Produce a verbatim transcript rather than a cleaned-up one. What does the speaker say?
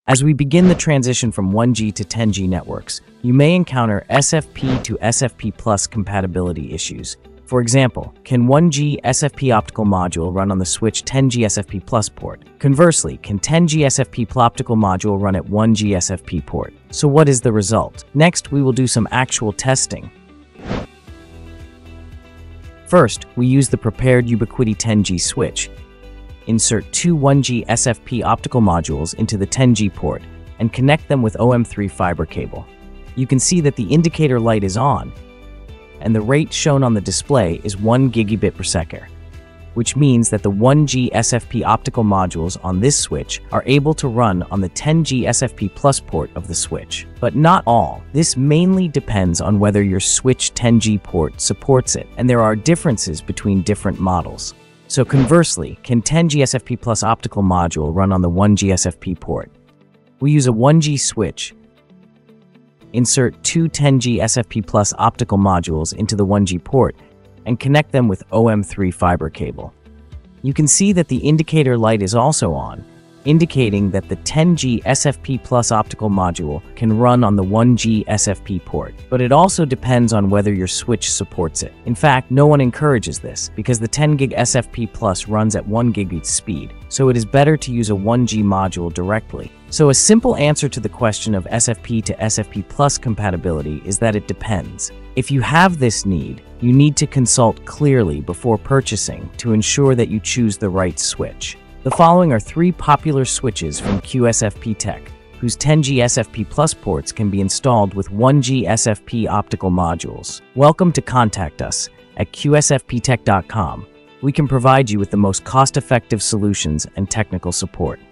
As we begin the transition from one G to ten G networks, you may encounter S F P to S F P plus compatibility issues. For example, can one G S F P optical module run on the switch ten G S F P plus port? Conversely, can ten G S F P optical module run at one G S F P port? So what is the result? Next, we will do some actual testing. First, we use the prepared Ubiquiti ten G switch. Insert two one G S F P optical modules into the ten G port and connect them with O M three fiber cable. You can see that the indicator light is on, and the rate shown on the display is one gigabit per second, which means that the one G S F P optical modules on this switch are able to run on the ten G S F P plus port of the switch. But not all. This mainly depends on whether your switch ten G port supports it, and there are differences between different models. So conversely, can ten G S F P plus optical module run on the one G S F P port? We use a one G switch. Insert two ten G S F P plus optical modules into the one G port and connect them with O M three fiber cable. You can see that the indicator light is also on, indicating that the ten G S F P plus optical module can run on the one G S F P port. But it also depends on whether your switch supports it. In fact, no one encourages this because the ten gig S F P plus runs at one gigabit speed, so it is better to use a one G module directly. So a simple answer to the question of S F P to S F P plus compatibility is that it depends. If you have this need, you need to consult clearly before purchasing to ensure that you choose the right switch. The following are three popular switches from Q S F P Tech, whose ten G S F P plus ports can be installed with one G S F P optical modules. Welcome to contact us at Q S F P tech dot com. We can provide you with the most cost-effective solutions and technical support.